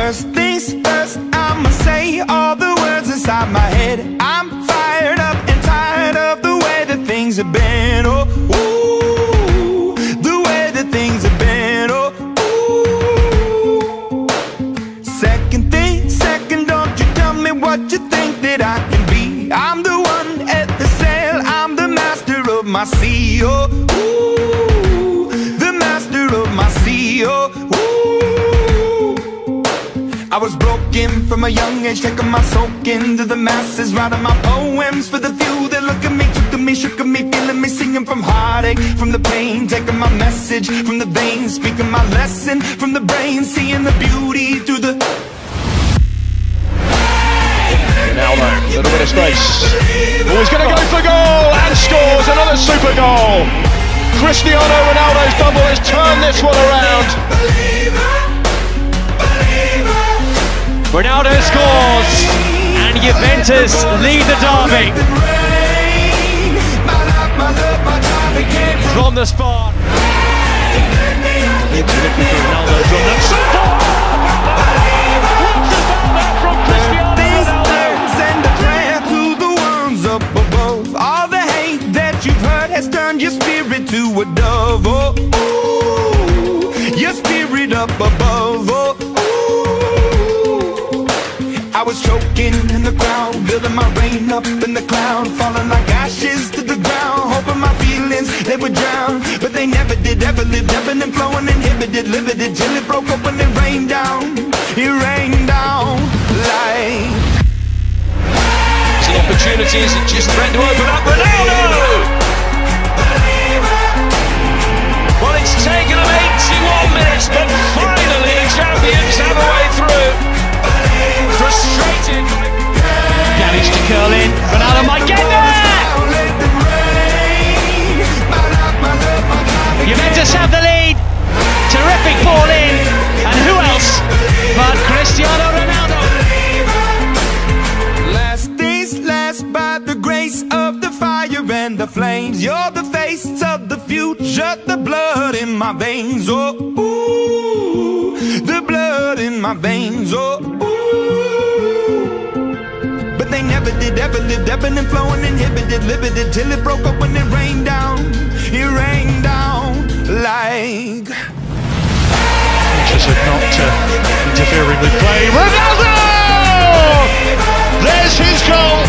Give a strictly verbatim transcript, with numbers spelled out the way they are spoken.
First things first, I'ma say all the words inside my head. I'm fired up and tired of the way that things have been. Oh, ooh, the way that things have been. Oh, ooh. Second thing, second, don't you tell me what you think that I can be. I'm the one at the sail, I'm the master of my sea. Oh, ooh, the master of my sea. Oh, ooh. I was broken from a young age, taking my soak into the masses, writing my poems for the few that look at me, took at me, shook at me, feeling me, singing from heartache, from the pain, taking my message from the veins, speaking my lesson from the brain, seeing the beauty through the... Ronaldo, little bit of space. Oh, he's going to go for goal and scores another super goal. Cristiano Ronaldo's double has turned this one around. Ronaldo scores and Juventus lead the derby from the spot. It's looking for Ronaldo from the support. From Cristiano Ronaldo. Send a prayer to the ones up above. All the hate that you've heard has turned your spirit to a dove. Oh, ooh, your spirit up above. Oh, I was choking in the crowd, building my rain up in the cloud, falling like ashes to the ground, hoping my feelings, they would drown, but they never did, ever lived, ebbing and flowing, inhibited, limited, till it broke up when it rained down, it rained down like... Some opportunities that just threatened to open up. Ronaldo! Well, it's taken them eighty-one minutes, but finally the champions have a way through. Frustrated. Managed to curl in. Ronaldo might get there! Juventus have the lead. Terrific ball in. And who else but Cristiano Ronaldo? Last things last, by the grace of the fire and the flames. You're the face of the future, the blood in my veins. Oh, ooh, the blood in my veins. Oh, ooh. But they never did, ever lived, ebbing and flowing, inhibited, limited, till it broke up when it rained down. It rained down like... Just not uh, interfering with play. Ronaldo! There's his goal!